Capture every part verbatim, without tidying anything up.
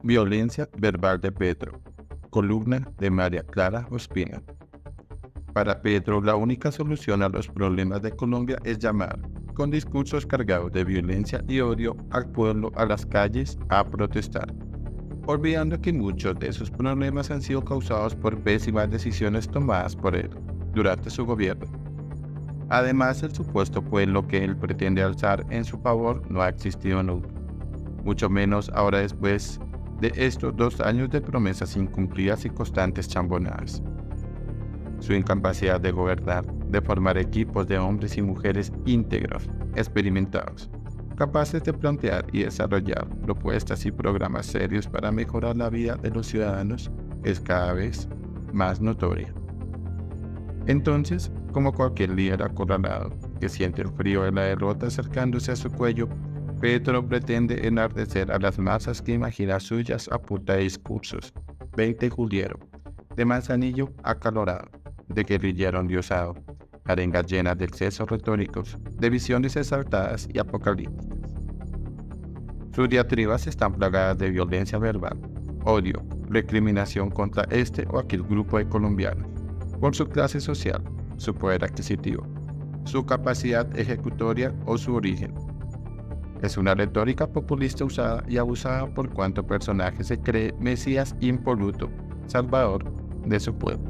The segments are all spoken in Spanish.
Violencia verbal de Petro. Columna de María Clara Ospina. Para Petro, la única solución a los problemas de Colombia es llamar, con discursos cargados de violencia y odio, al pueblo a las calles a protestar, olvidando que muchos de esos problemas han sido causados por pésimas decisiones tomadas por él durante su gobierno. Además, el supuesto pueblo que él pretende alzar en su favor no ha existido nunca, mucho menos ahora después de estos dos años de promesas incumplidas y constantes chambonadas. Su incapacidad de gobernar, de formar equipos de hombres y mujeres íntegros, experimentados, capaces de plantear y desarrollar propuestas y programas serios para mejorar la vida de los ciudadanos, es cada vez más notoria. Entonces, como cualquier líder acorralado que siente el frío de la derrota acercándose a su cuello, Petro pretende enardecer a las masas que imagina suyas a punta de discursos veinte juliero, de manzanillo acalorado, de guerrillero endiosado, arengas llenas de excesos retóricos, de visiones exaltadas y apocalípticas. Sus diatribas están plagadas de violencia verbal, odio, recriminación contra este o aquel grupo de colombianos, por su clase social, su poder adquisitivo, su capacidad ejecutoria o su origen. Es una retórica populista usada y abusada por cuanto personaje se cree Mesías impoluto, salvador de su pueblo.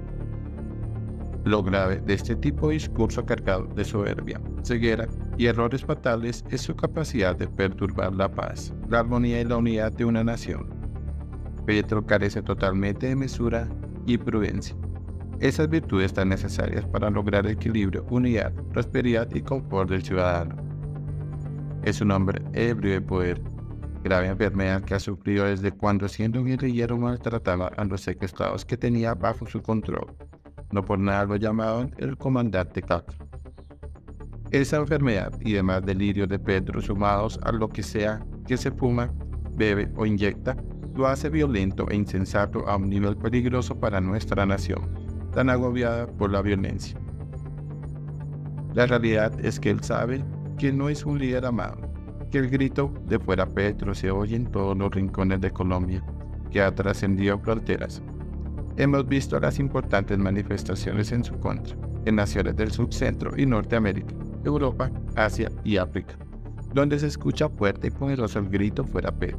Lo grave de este tipo de discurso cargado de soberbia, ceguera y errores fatales es su capacidad de perturbar la paz, la armonía y la unidad de una nación. Petro carece totalmente de mesura y prudencia, esas virtudes tan necesarias para lograr equilibrio, unidad, prosperidad y confort del ciudadano. Es un hombre ebrio de poder, grave enfermedad que ha sufrido desde cuando siendo guerrillero maltrataba a los secuestrados que tenía bajo su control. No por nada lo llamaban el comandante Castro. Esa enfermedad y demás delirios de Petro sumados a lo que sea que se fuma, bebe o inyecta, lo hace violento e insensato a un nivel peligroso para nuestra nación, tan agobiada por la violencia. La realidad es que él sabe que no es un líder amado, que el grito de fuera Petro se oye en todos los rincones de Colombia, que ha trascendido fronteras. Hemos visto las importantes manifestaciones en su contra, en naciones del sur, centro y Norteamérica, Europa, Asia y África, donde se escucha fuerte y poderoso el grito fuera Petro.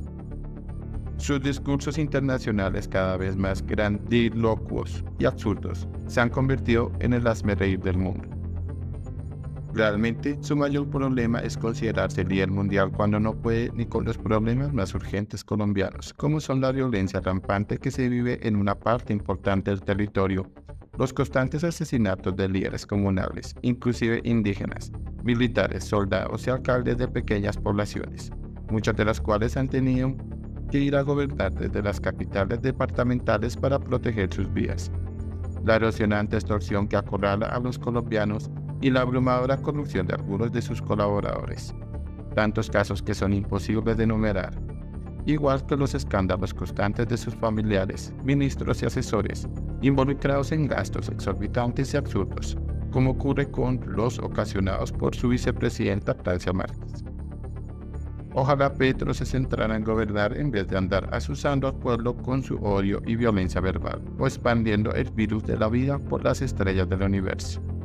Sus discursos internacionales, cada vez más grandilocuos y absurdos, se han convertido en el hazmerreír del mundo. Realmente, su mayor problema es considerarse líder mundial cuando no puede ni con los problemas más urgentes colombianos, como son la violencia rampante que se vive en una parte importante del territorio, los constantes asesinatos de líderes comunales, inclusive indígenas, militares, soldados y alcaldes de pequeñas poblaciones, muchas de las cuales han tenido que ir a gobernar desde las capitales departamentales para proteger sus vidas. La erosionante extorsión que acorrala a los colombianos y la abrumadora corrupción de algunos de sus colaboradores, tantos casos que son imposibles de enumerar, igual que los escándalos constantes de sus familiares, ministros y asesores, involucrados en gastos exorbitantes y absurdos, como ocurre con los ocasionados por su vicepresidenta Francia Márquez. Ojalá Petro se centrara en gobernar en vez de andar asusando al pueblo con su odio y violencia verbal, o expandiendo el virus de la vida por las estrellas del universo.